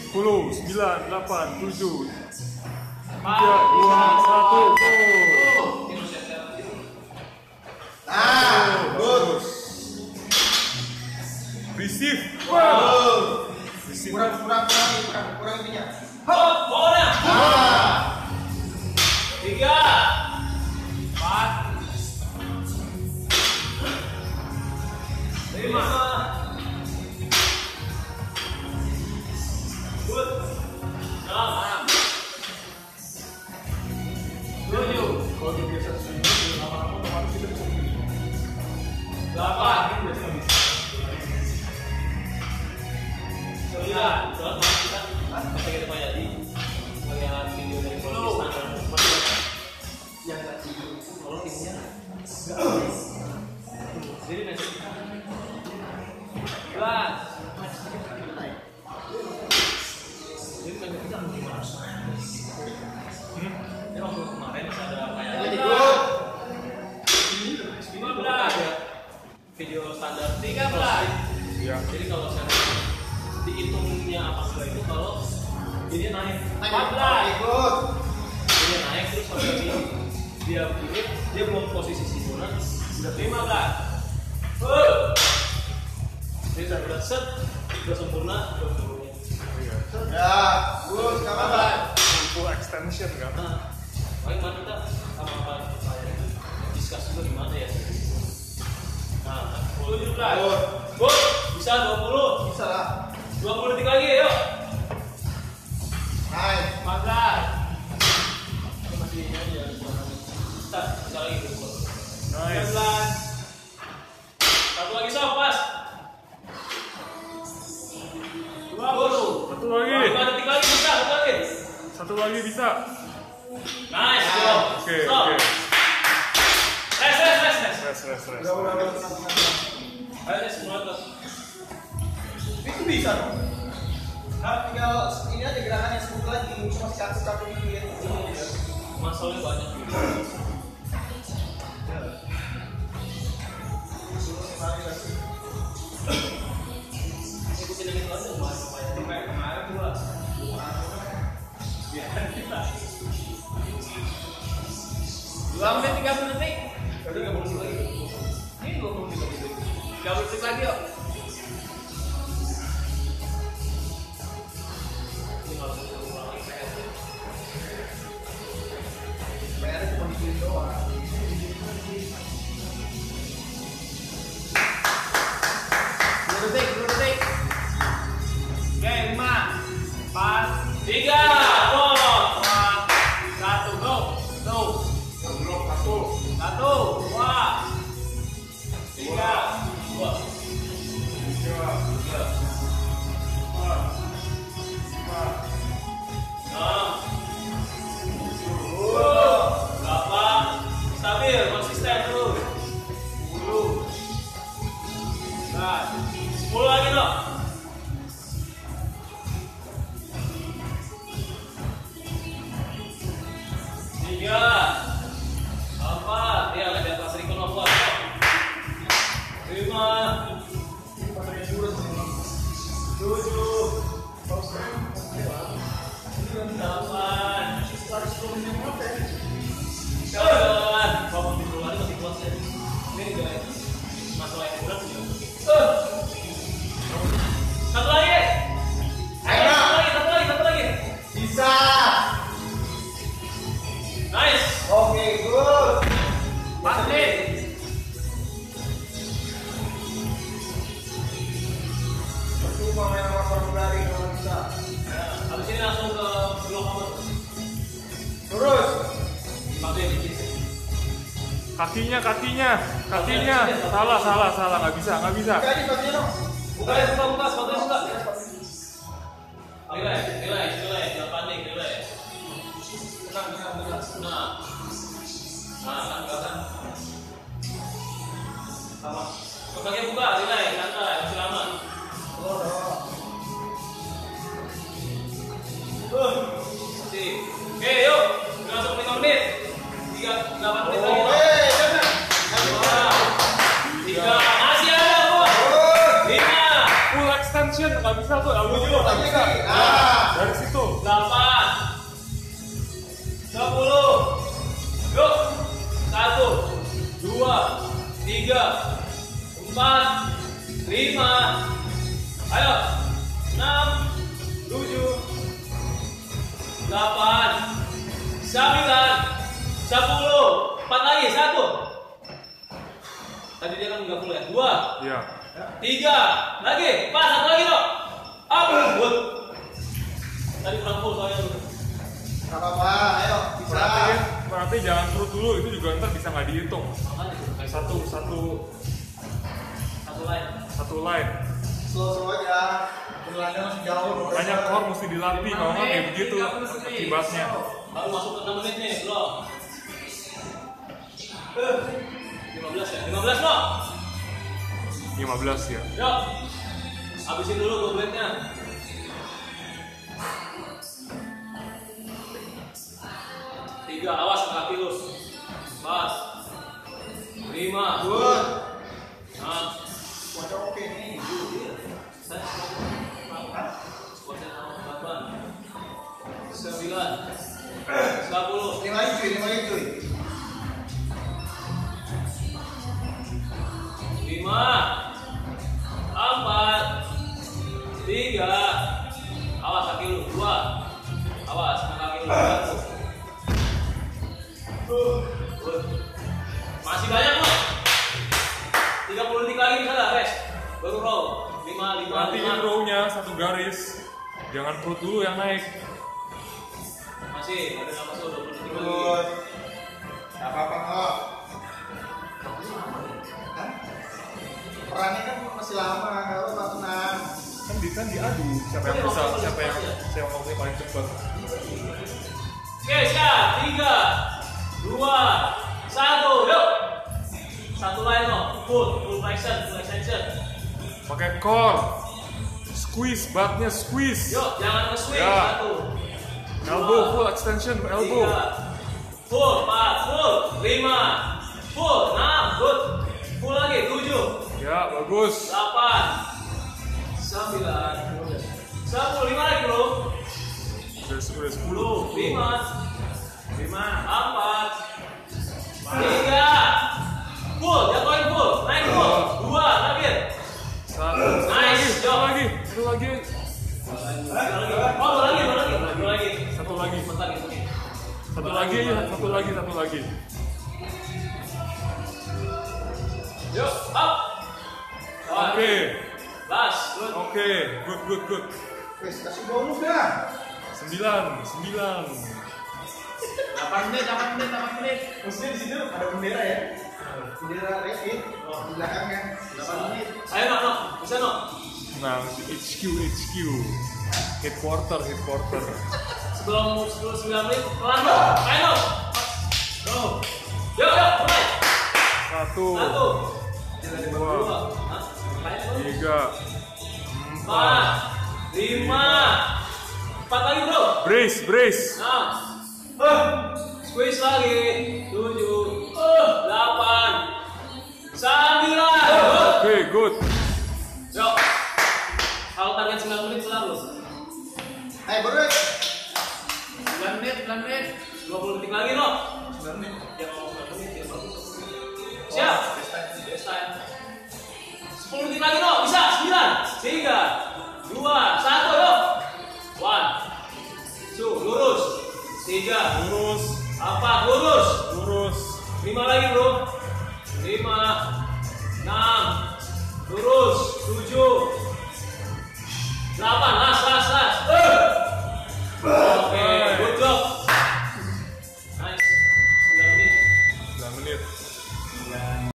10, 9, 8, 7, 3, 2, 1, go! Bagus. Receive. Wow. Receive. Kurang ininya. Hop, bola. 3, 4, 5. Good. 6. 7. Kalau dibiasa sendiri, lama-lama otomatis kita bisa begini. 8. 9. Soalnya kita pakai kita banyak di melihat video dari Polisi standar. Yang nggak tidur itu kalau timnya jadi nanti 11. Jadi kan kita gimana? Ini waktu kemarin ada kayak 15 video standar 13. Ya. Jadi kalau saya dihitungnya apa enggak itu kalau ini naik 14. Ini naik terus kalau dia pilih dia belum posisi sempurna udah 15. Jadi saya udah set udah sempurna udah turunnya. Ya, good, kawan. Full extension kan? Nah, paling mana kita sama saya discuss juga gimana ya. Nah, 17. Good, bisa 20. Bisa lah. 20 detik lagi yuk. Nice. 14. Ini masih ini aja. Bisa lagi 20. Nice. 19. Satu lagi sob pas. 20. Satu lagi. 5 detik lagi bisa, satu lagi. Satu lagi bisa. Nice, stop. Oke, Stop. oke. Rest. Rest. Udah. Ayo tes semua tuh. Itu bisa dong. Nah, tinggal ini aja gerakan yang sebut lagi, cuma satu dikit. Masalahnya banyak gitu. Ikutin yang itu aja kemarin gua. Biar kita. 2 menit 30 detik. 30 detik lagi. Ini 20 detik. 30 detik lagi yuk. Ini kalau ulang lagi PS. PR cuma dikit doang. 2 detik. Oke, 5, 4, 3, 2, 1, go. Satu, 2, 3, 2, 3, 6, 8, stabil, konsisten terus. 10, 10 lagi dong. 3, 4, ya ada kelas Riko Nova. 5, 7, 8, 9, kalau di luar masih kuat ya. Ini enggak masalah yang kurang juga. Satu lagi. Satu lagi. Bisa. Nice. Oke, good. 4 menit. Percuma main sama pramugari kalau bisa. Habis ini langsung ke blok apa? Terus. Pakai dikit. Kakinya. Salah. Nggak bisa. Jadi sepatunya dong. Buka, sepatunya buka. Relax, jangan panik, relax. Tenang. Nah, kan. Sama. Kakinya buka, relax, santai, masih lama. Masih. Oke, yuk. Langsung 5 menit. 8 menit lagi. Tiga, masih ada, 5, extension nggak bisa tuh, elbow juga nggak bisa. Dari situ. 8 10. Yuk. 1 2 3 4 5. Ayo. 6 7 8 9 10. 4 lagi, 1. Tadi dia kan nggak full ya. 2 Iya. 3 lagi, pas 1 lagi dong. Up, good. Tadi kurang full soalnya. Gak apa-apa, ayo bisa. Berarti jangan perut dulu, itu juga ntar bisa nggak dihitung. Makanya Satu line. Slow aja. Penilaiannya masih jauh. Makanya core mesti dilatih, kalau nggak kayak begitu akibatnya. baru masuk ke 6 menit nih, bro. 15 ya? 15 bro. 15 ya. Yuk. Habisin dulu 2 menitnya. 3, awas kaki lu. 4 5 Good. 6 Wadah oke nih. Squatnya 8 9 10. 5 lagi cuy, 5 lagi cuy. 5 4 3. Awas kaki lu. 2. Awas kaki lu. 1. Masih banyak loh. 30 detik lagi bisa lah, rest. Baru roll. 5 Nantiin row-nya satu garis. Jangan perut dulu yang naik. Masih ada nafas lo 20 detik lagi. Good. Gak apa-apa kok. Hah? Perannya kan masih lama, gak apa-apa, tenang. Kan diadu siapa yang bisa, siapa yang ngomongnya paling cepat. Oke, siap. 3 2 1, yuk. Satu line loh, full extension. Pakai core, squeeze, buttnya squeeze. Yuk, jangan nge-swing. Ya. 1 Elbow full extension, elbow. 3 full, 4 full, 5 full, 6 good, full lagi 7 Ya bagus. 8 9 10. 5 lagi bro. Udah 10. 5 4 3 full, jatuhin full, naik full. 2 lagi. Nice, Satu lagi. Satu lagi. Oh, lagi. Satu lagi. Bentar, Satu lagi ya, satu lagi. Yuk, up. Oke. Last, good. Oke, good. Wes, kasih bonus dah. 9. 8 menit. Maksudnya di situ ada bendera ya? Bendera Revit di belakangnya. 8 menit. Ayo, no. Bisa, no. Nah, HQ. Headquarter. Sebelum 9 menit, pelan no. Ayo, no. Go. Yuk, mulai. 1 2 2 3 4 5 4 lagi bro. Brace. 6 squeeze lagi. 7 8 9. Oke, good. Yuk. Kalau target 9 menit selalu. Ayo bro. 9 menit. 20 detik lagi no. 9 menit. Yang mau 9 menit ya bagus. Siap. Best time. 10 detik lagi no. Bisa. 9 3 2 1 yuk. 1 2 lurus. 3 Lurus. 4 lurus. 5 lagi bro. 5 6 lurus. 7